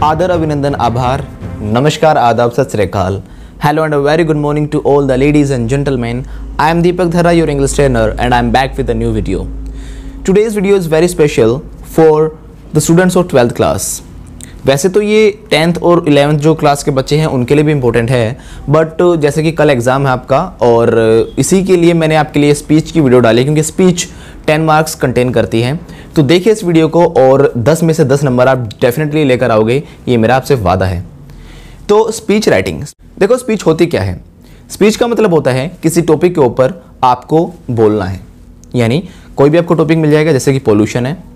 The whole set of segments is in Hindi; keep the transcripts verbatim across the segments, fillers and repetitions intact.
आदर, अभिनंदन, आभार, नमस्कार, आदाब, सत श्री अकाल. Hello and a very good morning to all the ladies and gentlemen. I am Deepak Dharra, your English trainer, and I am back with a new video. Today's video is very special for the students of twelfth class. वैसे तो ये टेंथ और इलेवेंथ जो क्लास के बच्चे हैं उनके लिए भी इम्पोर्टेंट है, बट जैसे कि कल एग्ज़ाम है आपका और इसी के लिए मैंने आपके लिए स्पीच की वीडियो डाली, क्योंकि स्पीच टेन मार्क्स कंटेन करती है. तो देखिए इस वीडियो को और दस में से दस नंबर आप डेफिनेटली लेकर आओगे, ये मेरा आपसे वादा है. तो स्पीच राइटिंग, देखो स्पीच होती क्या है. स्पीच का मतलब होता है किसी टॉपिक के ऊपर आपको बोलना है. यानी कोई भी आपको टॉपिक मिल जाएगा, जैसे कि पोल्यूशन है,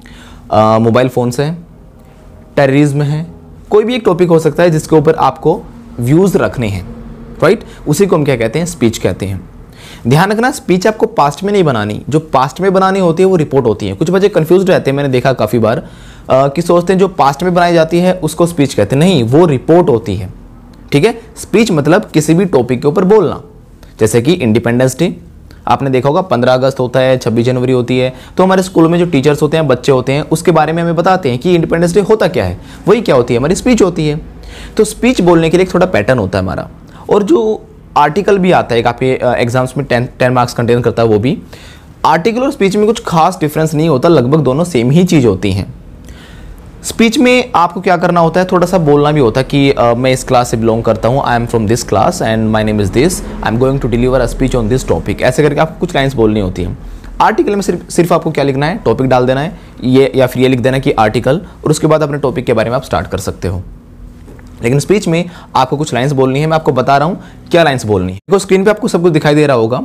मोबाइल फ़ोन्स है, टेररिज्म है, कोई भी एक टॉपिक हो सकता है जिसके ऊपर आपको व्यूज़ रखने हैं, राइट. उसी को हम क्या कहते हैं, स्पीच कहते हैं. ध्यान रखना, स्पीच आपको पास्ट में नहीं बनानी. जो पास्ट में बनानी होती है वो रिपोर्ट होती है. कुछ बच्चे कंफ्यूज रहते हैं, मैंने देखा काफ़ी बार आ, कि सोचते हैं जो पास्ट में बनाई जाती है उसको स्पीच कहते हैं. नहीं, वो रिपोर्ट होती है. ठीक है. स्पीच मतलब किसी भी टॉपिक के ऊपर बोलना. जैसे कि इंडिपेंडेंस डे आपने देखा होगा, पंद्रह अगस्त होता है, छब्बीस जनवरी होती है, तो हमारे स्कूल में जो टीचर्स होते हैं, बच्चे होते हैं, उसके बारे में हमें बताते हैं कि इंडिपेंडेंस डे होता क्या है. वही क्या होती है, हमारी स्पीच होती है. तो स्पीच बोलने के लिए एक थोड़ा पैटर्न होता है हमारा. और जो आर्टिकल भी आता है एक आपके एग्जाम्स में टेन टेन मार्क्स कंटेन करता है, वो भी आर्टिकल और स्पीच में कुछ खास डिफरेंस नहीं होता, लगभग दोनों सेम ही चीज़ होती हैं. स्पीच में आपको क्या करना होता है, थोड़ा सा बोलना भी होता है कि uh, मैं इस क्लास से बिलोंग करता हूँ, I am from this class and my name is this, I am going to deliver a speech on this topic. ऐसे करके आपको कुछ लाइन्स बोलनी होती है. आर्टिकल में सिर्फ सिर्फ आपको क्या लिखना है, टॉपिक डाल देना है, ये या फिर ये लिख देना कि आर्टिकल, और उसके बाद अपने टॉपिक के बारे में आप स्टार्ट कर सकते हो. लेकिन स्पीच में आपको कुछ लाइन्स बोलनी है. मैं आपको बता रहा हूँ क्या लाइन्स बोलनी है. देखो स्क्रीन पे आपको सब कुछ दिखाई दे रहा होगा.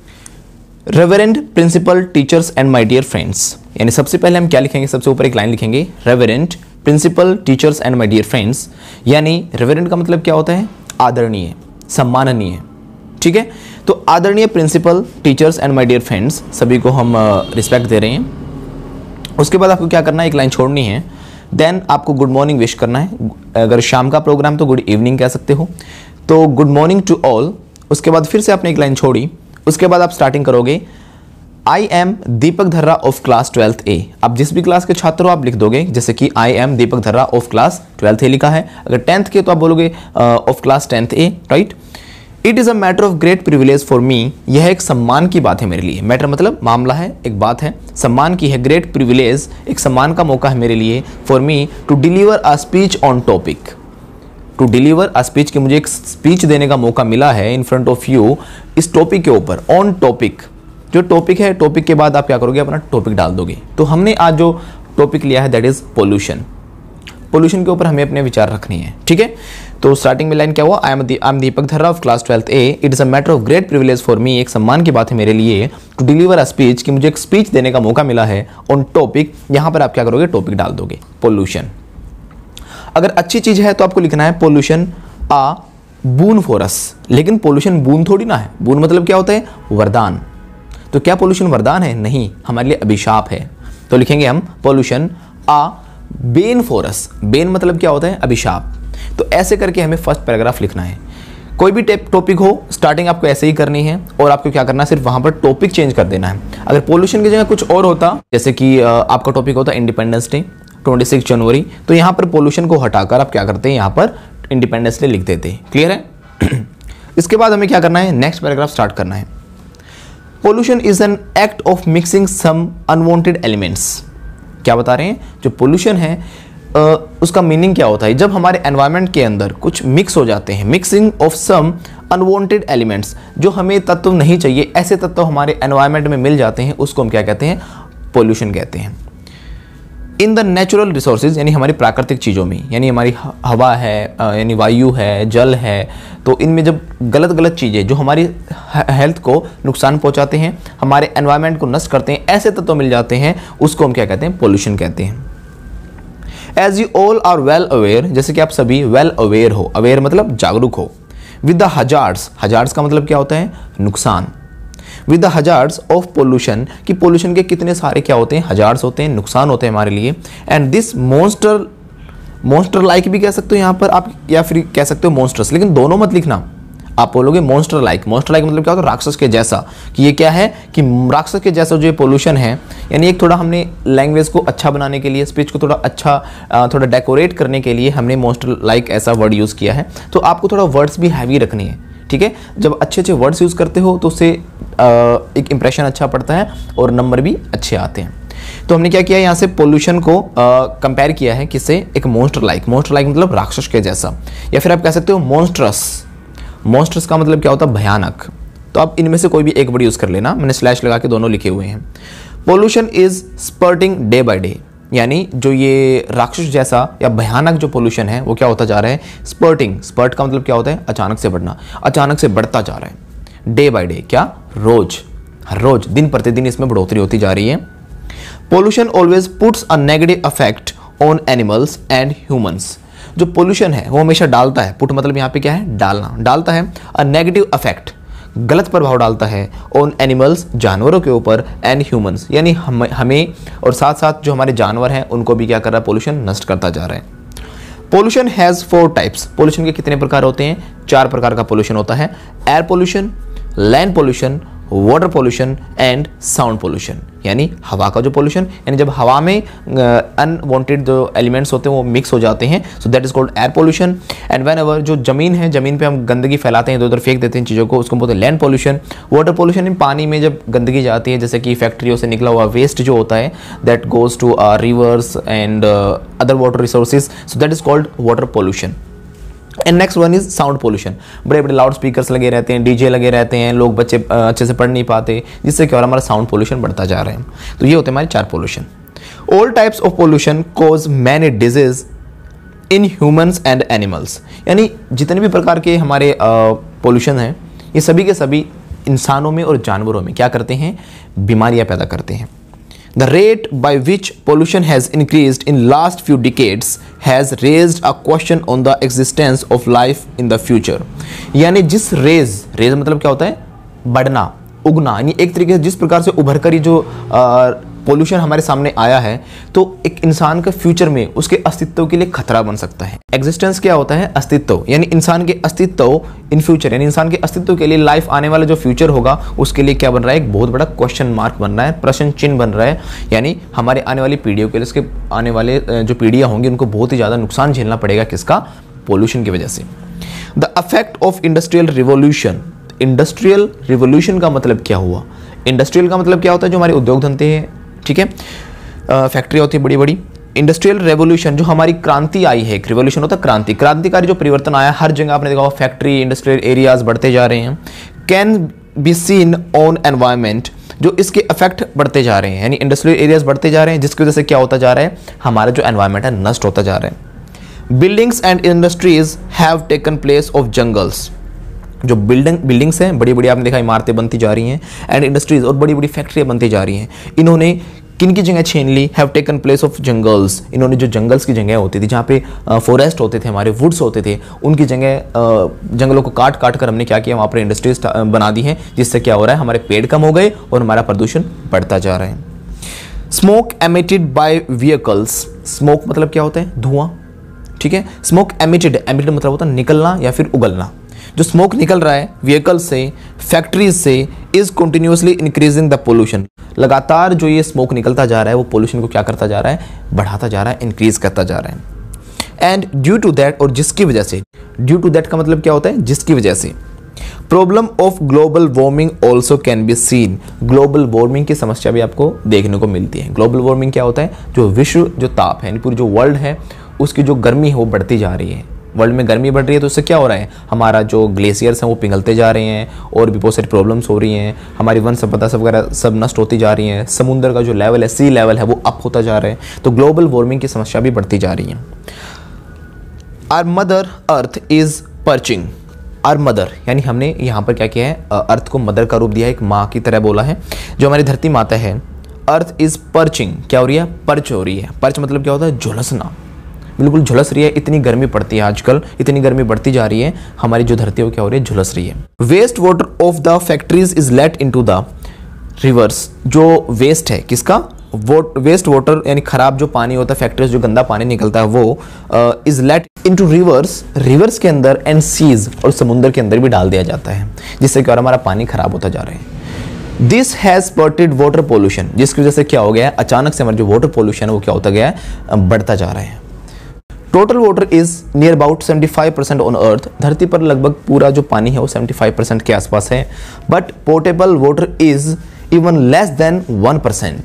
Reverend principal, teachers and my dear friends. यानी सबसे पहले हम क्या लिखेंगे, सबसे ऊपर एक लाइन लिखेंगे, reverend principal, teachers and my dear friends. यानी रेवरेंड का मतलब क्या होता है, आदरणीय, सम्माननीय. ठीक है. तो आदरणीय principal, teachers and my dear friends, सभी को हम रिस्पेक्ट दे रहे हैं. उसके बाद आपको क्या करना है, एक लाइन छोड़नी है. देन आपको गुड मॉर्निंग विश करना है. अगर शाम का प्रोग्राम तो गुड इवनिंग कह सकते हो. तो गुड मॉर्निंग टू ऑल. उसके बाद फिर से आपने एक लाइन छोड़ी. उसके बाद आप स्टार्टिंग करोगे, I am Deepak Dharra of class twelfth A. आप जिस भी क्लास के छात्र हो आप लिख दोगे, जैसे कि I am Deepak Dharra of class twelfth A लिखा है. अगर टेंथ के तो आप बोलोगे of class tenth A, right. It is a matter of great privilege for me. यह एक सम्मान की बात है मेरे लिए. मैटर मतलब मामला है, एक बात है, सम्मान की है. ग्रेट प्रिविलेज, एक सम्मान का मौका है मेरे लिए. For me to deliver a speech on topic. To deliver a speech, कि मुझे एक स्पीच देने का मौका मिला है इन फ्रंट ऑफ यू, इस टॉपिक के ऊपर. ऑन टॉपिक, जो टॉपिक है, टॉपिक के बाद आप क्या करोगे, अपना टॉपिक डाल दोगे. तो हमने आज जो टॉपिक लिया है दैट इज पोल्यूशन. पोल्यूशन के ऊपर हमें अपने विचार रखने हैं. ठीक है. तो स्टार्टिंग में लाइन क्या हुआ, I am I am Deepak Dharra of class twelfth A. It is a matter of great privilege for me. एक सम्मान की बात है मेरे लिए, टू डिलीवर अ स्पीच, कि मुझे एक स्पीच देने का मौका मिला है ऑन टॉपिक. यहाँ पर आप क्या करोगे, टॉपिक डाल दोगे, पोल्यूशन. अगर अच्छी चीज़ है तो आपको लिखना है pollution uh boon for us. लेकिन पोल्यूशन बून थोड़ी ना है. बून मतलब क्या होता है, वरदान. तो क्या पोल्यूशन वरदान है? नहीं, हमारे लिए अभिशाप है. तो लिखेंगे हम pollution a ban for us. Ban मतलब क्या होता है, अभिशाप. तो ऐसे करके हमें फर्स्ट पैराग्राफ लिखना है. कोई भी टॉपिक हो, स्टार्टिंग आपको ऐसे ही करनी है और आपको क्या करना है, सिर्फ वहां पर टॉपिक चेंज कर देना है. अगर पोल्यूशन की जगह कुछ और होता, जैसे कि आपका टॉपिक होता इंडिपेंडेंस डे छब्बीस जनवरी, तो यहाँ पर पोल्यूशन को हटाकर आप क्या करते हैं, यहाँ पर इंडिपेंडेंस डे लिख देते हैं. क्लियर है. इसके बाद हमें क्या करना है, नेक्स्ट पैराग्राफ स्टार्ट करना है. Pollution is an act of mixing some unwanted elements. क्या बता रहे हैं, जो पोल्यूशन है uh, उसका मीनिंग क्या होता है, जब हमारे एनवायरनमेंट के अंदर कुछ मिक्स हो जाते हैं. Mixing of some unwanted elements, जो हमें तत्व नहीं चाहिए, ऐसे तत्व हमारे एनवायरनमेंट में मिल जाते हैं, उसको हम क्या कहते हैं, पोल्यूशन कहते हैं. इन द नेचुरल रिसोर्सेज, यानी हमारी प्राकृतिक चीज़ों में, यानी हमारी हवा है, यानी वायु है, जल है, तो इनमें जब गलत गलत चीज़ें जो हमारी हेल्थ को नुकसान पहुंचाते हैं, हमारे एनवायरनमेंट को नष्ट करते हैं, ऐसे तत्व मिल जाते हैं, उसको हम क्या कहते हैं, पोल्यूशन कहते हैं. As you all are well aware, जैसे कि आप सभी वेल अवेयर हो. अवेयर मतलब जागरूक हो. विद द हजार्ड्स, हजार्ड्स का मतलब क्या होता है, नुकसान. With the hazards of pollution, कि पोल्यूशन के कितने सारे क्या होते हैं, हजार्ड्स होते हैं, नुकसान होते हैं हमारे लिए. And this monster, monster like भी कह सकते हो यहाँ पर आप, या फिर कह सकते हो मॉन्स्टर्स, लेकिन दोनों मत लिखना. आप बोलोगे मॉन्स्टर लाइक। मॉन्स्टर लाइक मतलब क्या होता है? राक्षस के जैसा। कि ये क्या है कि राक्षस के जैसा जो ये पोल्यूशन है, यानी एक थोड़ा हमने लैंग्वेज को अच्छा बनाने के लिए, स्पीच को थोड़ा अच्छा थोड़ा डेकोरेट करने के लिए हमने मॉन्स्टर लाइक ऐसा वर्ड यूज़ किया है। तो आपको थोड़ा वर्ड्स भी हैवी रखनी है, ठीक है। जब अच्छे अच्छे वर्ड्स यूज़ करते हो तो उससे एक इंप्रेशन अच्छा पड़ता है और नंबर भी अच्छे आते हैं। तो हमने क्या किया, यहाँ से पोल्यूशन को कंपेयर किया है किससे? एक मॉन्स्टर लाइक। मॉन्स्टर लाइक मतलब राक्षस के जैसा, या फिर आप कह सकते हो मॉन्स्ट्रस। मॉन्स्ट्रस का मतलब क्या होता है? भयानक। तो आप इनमें से कोई भी एक वर्ड यूज़ कर लेना, मैंने स्लैश लगा के दोनों लिखे हुए हैं। Pollution is spurting day by day, यानी जो ये राक्षस जैसा या भयानक जो पोल्यूशन है वो क्या होता जा रहा है? स्पर्टिंग। स्पर्ट का मतलब क्या होता है? अचानक से बढ़ना, अचानक से बढ़ता जा रहा है। डे बाय डे क्या? रोज, हर रोज, दिन प्रतिदिन इसमें बढ़ोतरी होती जा रही है। Pollution always puts a negative effect on animals and humans. जो पोल्यूशन है वो हमेशा डालता है, पुट मतलब यहाँ पे क्या है? डालना, डालता है अ नेगेटिव इफेक्ट, गलत प्रभाव डालता है ऑन एनिमल्स, जानवरों के ऊपर, एंड ह्यूमंस, यानी हम हमें और साथ साथ जो हमारे जानवर हैं उनको भी क्या कर रहा है? पोल्यूशन नष्ट करता जा रहा है। Pollution has four types. Pollution के कितने प्रकार होते हैं? चार प्रकार का पोल्यूशन होता है। Air pollution, land pollution, water pollution and sound pollution, यानी हवा का जो पोल्यूशन, यानी जब हवा में अनवांटेड जो एलिमेंट्स होते हैं वो मिक्स हो जाते हैं, so that is called air pollution. And whenever जो जमीन है, जमीन पे हम गंदगी फैलाते हैं, इधर उधर फेंक देते हैं चीज़ों को, उसको बोलते हैं लैंड पोल्यूशन। वाटर पोल्यूशन इन पानी में जब गंदगी जाती है, जैसे कि फैक्ट्रियों से निकला हुआ वेस्ट जो होता है, that goes to rivers and other water resources, so that is called water pollution. And next one is sound pollution. बड़े बड़े लाउड स्पीकर्स लगे रहते हैं, डीजे लगे रहते हैं, लोग बच्चे अच्छे से पढ़ नहीं पाते, जिससे क्या हो रहा है? हमारा साउंड पोल्यूशन बढ़ता जा रहा है। तो ये होते हैं हमारे चार pollution. All types of pollution cause many disease in humans and animals, यानी जितने भी प्रकार के हमारे पोल्यूशन हैं ये सभी के सभी इंसानों में और जानवरों में क्या करते हैं? बीमारियां पैदा करते हैं। The rate by which pollution has increased in last few decades has raised a question on the existence of life in the future। यानी जिस रेज, रेज मतलब क्या होता है? बढ़ना, उगना, यानी एक तरीके से जिस प्रकार से उभर कर ये जो पोल्यूशन हमारे सामने आया है, तो एक इंसान का फ्यूचर में उसके अस्तित्व के लिए खतरा बन सकता है। एग्जिस्टेंस क्या होता है? अस्तित्व, यानी इंसान के अस्तित्व इन फ्यूचर, यानी इंसान के अस्तित्व के लिए लाइफ आने वाला जो फ्यूचर होगा उसके लिए क्या बन रहा है? एक बहुत बड़ा क्वेश्चन मार्क बन रहा है, प्रश्न चिन्ह बन रहा है। यानी हमारे आने वाली पीढ़ियों के लिए, इसके आने वाले जो पीढ़ियाँ होंगी उनको बहुत ही ज़्यादा नुकसान झेलना पड़ेगा। किसका? पोल्यूशन की वजह से। The effect of industrial revolution. Industrial revolution का मतलब क्या हुआ? इंडस्ट्रियल का मतलब क्या होता है? जो हमारे उद्योग धंधे हैं, ठीक है, फैक्ट्री होती है बड़ी बड़ी। इंडस्ट्रियल रेवोल्यूशन जो हमारी क्रांति आई है, एक रिवोल्यूशन होता है क्रांति, क्रांतिकारी जो परिवर्तन आया, हर जगह आपने देखा होगा फैक्ट्री, इंडस्ट्रियल एरियाज बढ़ते जा रहे हैं। Can be seen on environment, जो इसके इफेक्ट बढ़ते जा रहे हैं, यानी इंडस्ट्रियल एरियाज बढ़ते जा रहे हैं, जिसकी वजह से क्या होता जा रहा है? हमारा जो एनवायरमेंट है नष्ट होता जा रहा है। Buildings and industries have taken place of jungles. जो बिल्डिंग बिल्डिंग्स हैं बड़ी बड़ी, आपने देखा इमारतें बनती जा रही हैं, एंड इंडस्ट्रीज और बड़ी बड़ी फैक्ट्रियाँ बनती जा रही हैं, इन्होंने किन की जगह छीन ली? Have taken place of jungles. इन्होंने जो जंगल्स की जगह होती थी, जहाँ पे फॉरेस्ट होते थे, हमारे वुड्स होते थे, उनकी जगह जंगलों को काट काट कर हमने क्या किया? वहाँ पर इंडस्ट्रीज बना दी हैं, जिससे क्या हो रहा है? हमारे पेड़ कम हो गए और हमारा प्रदूषण बढ़ता जा रहा है। Smoke emitted by vehicles. Smoke मतलब क्या होता है? धुआं, ठीक है। स्मोक एमिटेड, एमिटेड मतलब होता है निकलना या फिर उगलना। जो स्मोक निकल रहा है व्हीकल से, फैक्ट्रीज से, is continuously increasing the pollution. लगातार जो ये स्मोक निकलता जा रहा है वो पोल्यूशन को क्या करता जा रहा है? बढ़ाता जा रहा है, इंक्रीज करता जा रहा है। एंड ड्यू टू दैट, और जिसकी वजह से, ड्यू टू दैट का मतलब क्या होता है? जिसकी वजह से। Problem of global warming also can be seen. Global warming की समस्या भी आपको देखने को मिलती है। ग्लोबल वार्मिंग क्या होता है? जो विश्व जो ताप है, पूरी जो वर्ल्ड है उसकी जो गर्मी है वो बढ़ती जा रही है। वर्ल्ड में गर्मी बढ़ रही है तो उससे क्या हो रहा है? हमारा जो ग्लेशियर्स हैं वो पिघलते जा रहे हैं और भी बहुत सारी प्रॉब्लम्स हो रही हैं। हमारी वन संपदा सब वगैरह सब नष्ट होती जा रही हैं। समुद्र का जो लेवल है, सी लेवल है, वो अप होता जा रहा है। तो ग्लोबल वार्मिंग की समस्या भी बढ़ती जा रही है। Our mother earth is parching. Our mother, यानी हमने यहाँ पर क्या किया है? अर्थ को मदर का रूप दिया है, एक माँ की तरह बोला है। जो हमारी धरती माता है, अर्थ इज पर्चिंग, क्या हो रही है? पर्च हो रही है। पर्च मतलब क्या होता है? झुलसना, बिल्कुल झुलस रही है। इतनी गर्मी पड़ती है आजकल, इतनी गर्मी बढ़ती जा रही है, हमारी जो धरती है वो क्या हो रही है? झुलस रही है। Waste water of the factories is let into the rivers. जो वेस्ट है किसका? वेस्ट वाटर यानी खराब जो पानी होता है, फैक्ट्रीज जो गंदा पानी निकलता है वो is let into rivers, rivers के अंदर एंड सीज और समुद्र के अंदर भी डाल दिया जाता है, जिससे क्या हमारा पानी खराब होता जा रहा है। This has spurted water pollution, जिसकी वजह से क्या हो गया है, अचानक से हमारा जो वाटर पोल्यूशन है वो क्या होता गया है, बढ़ता जा रहा है। Total water is near about seventy five percent on earth, धरती पर लगभग पूरा जो पानी है वो सेवेंटी फाइव परसेंट के आसपास है। But portable water is even less than one percent.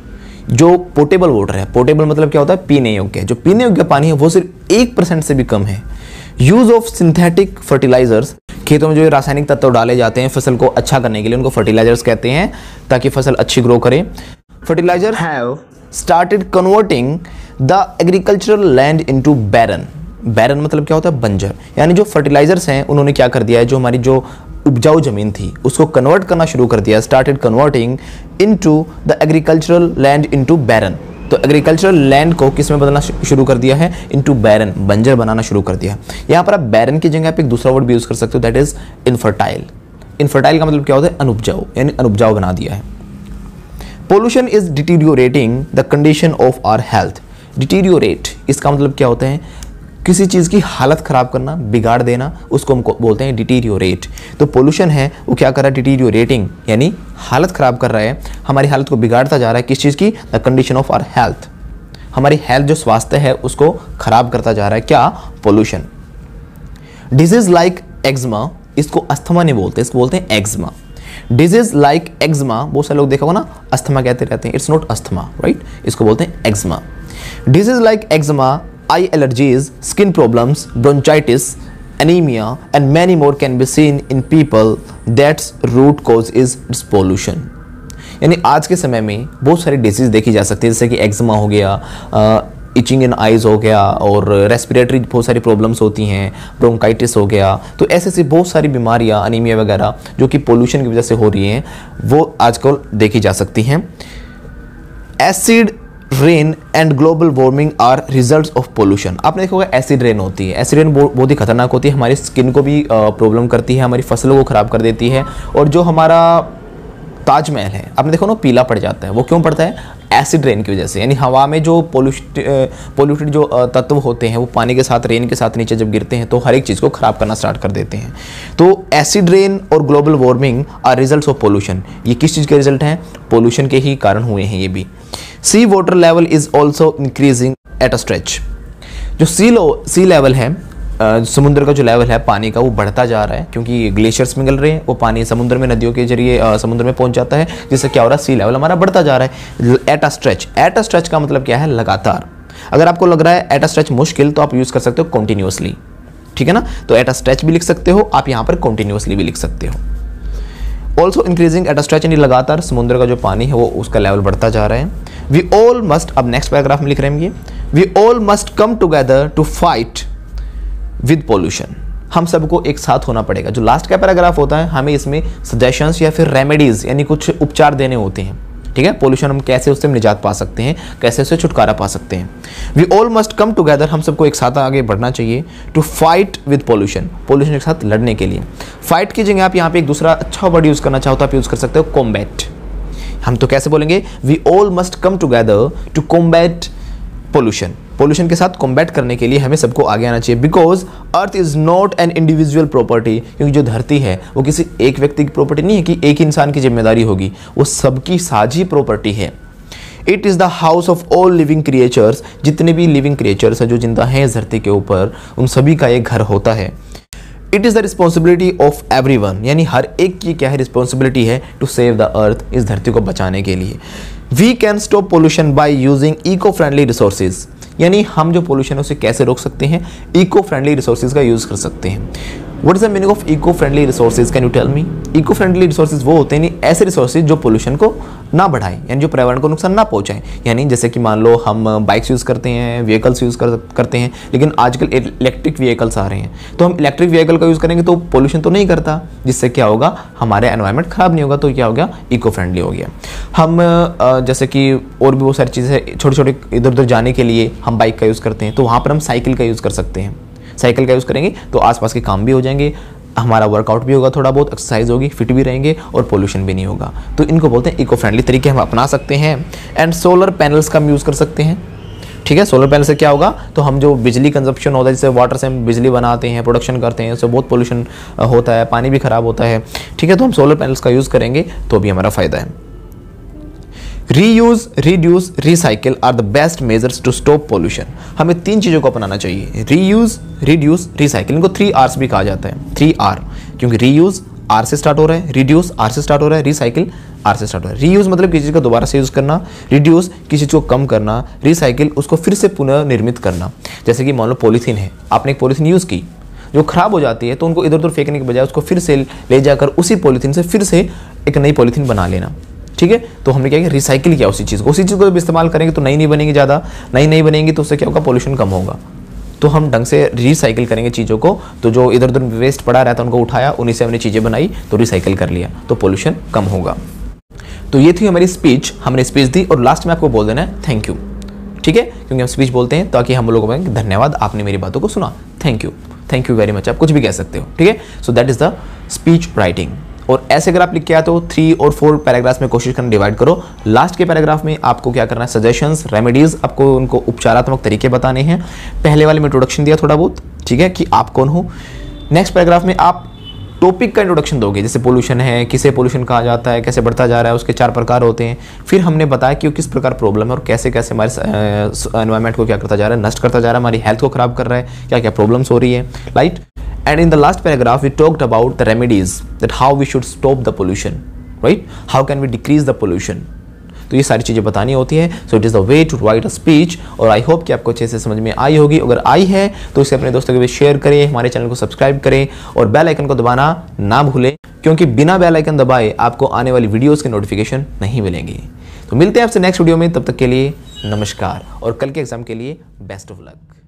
जो पोर्टेबल वाटर है, पोर्टेबल मतलब क्या होता है, पीने योग्य, जो पीने योग्य पानी है वो सिर्फ एक परसेंट से भी कम है। यूज ऑफ सिंथेटिक फर्टिलाइजर्स, खेतों में जो रासायनिक तत्व डाले जाते हैं फसल को अच्छा करने के लिए, उनको फर्टिलाइजर्स कहते हैं, ताकि फसल अच्छी ग्रो करे। Fertiliser have started converting the agricultural land into barren. Barren मतलब क्या होता है, बंजर। यानी जो फर्टिलाइजर्स हैं उन्होंने क्या कर दिया है, जो हमारी जो उपजाऊ जमीन थी उसको कन्वर्ट करना शुरू कर दिया, started converting into the agricultural land into barren. तो एग्रीकल्चरल लैंड को किस में बदलना शुरू कर दिया है, इनटू बैरन, बंजर बनाना शुरू कर दिया। यहाँ पर आप बैरन की जगह पे एक दूसरा वर्ड भी यूज कर सकते हो, दैट इज इनफर्टाइल। इनफर्टाइल का मतलब क्या होता है, अनुपजाऊ, यानी अनुपजाऊ बना दिया है। Pollution is deteriorating the condition of our health. Deteriorate इसका मतलब क्या होता है, किसी चीज़ की हालत ख़राब करना, बिगाड़ देना, उसको हम बोलते हैं डिटीरियोरेट। तो पोल्यूशन है वो क्या कर रहा है, डिटीरियोरेटिंग, यानी हालत ख़राब कर रहा है, हमारी हालत को बिगाड़ता जा रहा है। किस चीज़ की, the condition of our health, हमारी हेल्थ जो स्वास्थ्य है उसको खराब करता जा रहा है, क्या, पोल्यूशन। डिजीज लाइक एक्जिमा, इसको अस्थमा नहीं बोलते, इसको बोलते हैं एक्जिमा। डिजीज लाइक एक्जिमा, बहुत सारे लोग देखा होगा ना, अस्थमा कहते रहते हैं, इट्स नॉट अस्थमा, राइट, इसको बोलते हैं eczema. Disease like eczema, eye allergies, skin problems, bronchitis, anemia and many more can be seen in people. That's root cause is its pollution. यानी आज के समय में बहुत सारी डिजीज देखी जा सकती है, जैसे कि एक्जिमा हो गया, इचिंग इन आइज हो गया, और रेस्पिरेटरी बहुत सारी प्रॉब्लम्स होती हैं, ब्रोंकाइटिस हो गया। तो ऐसे ऐसी बहुत सारी बीमारियां, अनीमिया वगैरह जो कि पोल्यूशन की वजह से हो रही हैं, वो आजकल देखी जा सकती हैं। Acid rain and global warming are results of pollution. आपने देखा होगा एसिड रेन होती है, एसिड रेन बहुत ही खतरनाक होती है, हमारी स्किन को भी प्रॉब्लम करती है, हमारी फसलों को खराब कर देती है। और जो हमारा ताजमहल है, आपने देखो ना, पीला पड़ जाता है, वो क्यों पड़ता है, एसिड रेन की वजह से। यानी हवा में जो पोल्यूटेड जो तत्व होते हैं वो पानी के साथ, रेन के साथ नीचे जब गिरते हैं तो हर एक चीज़ को खराब करना स्टार्ट कर देते हैं। तो एसिड रेन और global warming are results of pollution. ये किस चीज़ के रिजल्ट हैं, पोल्यूशन के ही कारण हुए हैं ये भी। Sea water level is also increasing at a stretch. जो सी लो सी लेवल है, Uh, समुद्र का जो लेवल है पानी का, वो बढ़ता जा रहा है, क्योंकि ग्लेशियर्स पिघल रहे हैं, वो पानी समुद्र में, नदियों के जरिए uh, समुद्र में पहुंच जाता है, जिससे क्या हो रहा है, सी लेवल हमारा बढ़ता जा रहा है। At a stretch, at a stretch का मतलब क्या है, लगातार। अगर आपको लग रहा है एट अ स्ट्रेच मुश्किल, तो आप यूज़ कर सकते हो कॉन्टिन्यूसली, ठीक है ना। तो एट अ स्ट्रेच भी लिख सकते हो आप, यहाँ पर कॉन्टिन्यूसली भी लिख सकते हो। Also increasing at a stretch, यानी लगातार समुद्र का जो पानी है वो उसका लेवल बढ़ता जा रहा है। वी ऑल मस्ट, अब नेक्स्ट पैराग्राफ में लिख रहे हैं ये, we all must come together to fight with pollution. हम सबको एक साथ होना पड़ेगा। जो लास्ट का पैराग्राफ होता है, हमें इसमें सजेशंस या फिर रेमेडीज, यानी कुछ उपचार देने होते हैं, ठीक है। पोल्यूशन हम कैसे उससे निजात पा सकते हैं, कैसे उससे छुटकारा पा सकते हैं। We all must come together, हम सबको एक साथ आगे बढ़ना चाहिए, to fight with pollution, pollution के साथ लड़ने के लिए। फाइट की जगह आप यहाँ पे एक दूसरा अच्छा वर्ड यूज करना चाहो तो आप यूज कर सकते हो कॉम्बैट। हम तो कैसे बोलेंगे, we all must come together to combat pollution. Pollution के साथ कॉम्बैट करने के लिए हमें सबको आगे आना चाहिए। Because earth is not an individual property, क्योंकि जो धरती है वो किसी एक व्यक्ति की प्रॉपर्टी नहीं है कि एक इंसान की जिम्मेदारी होगी, वो सबकी साझी प्रॉपर्टी है। It is the house of all living creatures, जितने भी लिविंग क्रिएचर्स हैं जो जिंदा हैं इस धरती के ऊपर, उन सभी का एक घर होता है। It is the responsibility of everyone, यानी हर एक की क्या है, रिस्पॉन्सिबिलिटी है टू सेव द अर्थ, इस धरती को बचाने के लिए। We can stop pollution by using eco friendly resources, यानी हम जो पोल्यूशन है उसे कैसे रोक सकते हैं, इको फ्रेंडली रिसोर्सेज का यूज़ कर सकते हैं। What is the meaning of eco friendly resources, can you tell me. Eco friendly resources वो होते हैं ऐसे रिसोर्सेज जो पोल्यूशन को ना बढ़ाएं, यानी जो पर्यावरण को नुकसान ना पहुंचाएं। यानी जैसे कि मान लो हम बाइक्स यूज़ करते हैं, व्हीकल्स यूज़ कर, करते हैं, लेकिन आजकल इलेक्ट्रिक व्हीकल्स आ रहे हैं, तो हम इलेक्ट्रिक व्हीकल का यूज़ करेंगे तो पोल्यूशन तो नहीं करता, जिससे क्या होगा, हमारे एनवायरनमेंट खराब नहीं होगा, तो क्या हो गया, इको फ्रेंडली हो गया। हम जैसे कि और भी बहुत सारी चीज़ें, छोटे छोटे इधर उधर जाने के लिए हम बाइक का यूज़ करते हैं, तो वहाँ पर हम साइकिल का यूज़ कर सकते हैं। साइकिल का यूज़ करेंगे तो आसपास के काम भी हो जाएंगे, हमारा वर्कआउट भी होगा, थोड़ा बहुत एक्सरसाइज होगी, फिट भी रहेंगे और पोल्यूशन भी नहीं होगा। तो इनको बोलते हैं इको फ्रेंडली तरीके हम अपना सकते हैं। एंड सोलर पैनल्स का हम यूज़ कर सकते हैं। ठीक है, सोलर पैनल से क्या होगा, तो हम जो बिजली कंजप्शन होता है, जैसे वाटर से हम बिजली बनाते हैं, प्रोडक्शन करते हैं, उससे बहुत पोल्यूशन होता है, पानी भी खराब होता है। ठीक है, तो हम सोलर पैनल्स का यूज़ करेंगे तो भी हमारा फ़ायदा है। Reuse, reduce, recycle are the best measures to stop pollution. हमें तीन चीज़ों को अपनाना चाहिए, रीयूज, रिड्यूस, रिसाइकिल। इनको थ्री आर्स भी कहा जाता है, थ्री आर, क्योंकि रीयूज आर से स्टार्ट हो रहा है, रिड्यूस आर से स्टार्ट हो रहा है, रिसाइकिल आर से स्टार्ट हो रहा है। रीयूज मतलब किसी चीज़ को दोबारा से यूज़ करना, रिड्यूस किसी चीज़ को कम करना, रिसाइकिल उसको फिर से पुनर्निर्मित करना। जैसे कि मान लो पॉलीथीन है, आपने एक पॉलीथीन यूज़ की जो खराब हो जाती है, तो उनको इधर उधर फेंकने के बजाय उसको फिर से ले जाकर उसी पॉलीथीन से फिर से एक नई पॉलीथीन बना लेना। ठीक है, तो हमने क्या किया, रिसाइकिल किया उसी चीज़ को। उसी चीज़ को जब इस्तेमाल करेंगे तो नई नहीं बनेंगी, ज़्यादा नई नहीं बनेंगी तो उससे क्या होगा, पोल्यूशन कम होगा। तो हम ढंग से रिसाइकिल करेंगे चीज़ों को, तो जो इधर उधर वेस्ट पड़ा रहता है उनको उठाया, उन्हीं से हमने चीज़ें बनाई तो रिसाइकिल कर लिया, तो पोल्यूशन कम होगा। तो ये थी हमारी स्पीच, हमने स्पीच दी और लास्ट में आपको बोल देना है थैंक यू। ठीक है, क्योंकि हम स्पीच बोलते हैं ताकि हम लोगों को धन्यवाद, आपने मेरी बातों को सुना, thank you, thank you very much, आप कुछ भी कह सकते हो। ठीक है, so that is the speech writing. और ऐसे अगर आप लिख के आते हो थ्री और फोर पैराग्राफ्स में कोशिश करना डिवाइड करो। लास्ट के पैराग्राफ में आपको क्या करना है, सजेशंस, रेमेडीज, आपको उनको उपचारात्मक तरीके बताने हैं। पहले वाले में इंट्रोडक्शन दिया थोड़ा बहुत, ठीक है, कि आप कौन हो। नेक्स्ट पैराग्राफ में आप टॉपिक का इंट्रोडक्शन दोगे, जैसे पोल्यूशन है, किसे पोल्यूशन कहा जाता है, कैसे बढ़ता जा रहा है, उसके चार प्रकार होते हैं। फिर हमने बताया कि वो किस प्रकार प्रॉब्लम है और कैसे कैसे हमारे एनवायरनमेंट को क्या करता जा रहा है, नष्ट करता जा रहा है, हमारी हेल्थ को खराब कर रहा है, क्या क्या प्रॉब्लम्स हो रही है, right. And in the last paragraph, we talked about the remedies, that how we should stop the pollution, right? How can we decrease the pollution? तो ये सारी चीज़ें बतानी होती है। So it is the way to write a speech. और आई होप कि आपको अच्छे से समझ में आई होगी। अगर आई है तो इसे अपने दोस्तों के बीच शेयर करें, हमारे चैनल को सब्सक्राइब करें और बेल आइकन को दबाना ना भूलें, क्योंकि बिना बेल आइकन दबाए आपको आने वाली वीडियोज़ के नोटिफिकेशन नहीं मिलेंगे। तो मिलते हैं आपसे नेक्स्ट वीडियो में, तब तक के लिए नमस्कार और कल के एग्जाम के लिए बेस्ट ऑफ लक।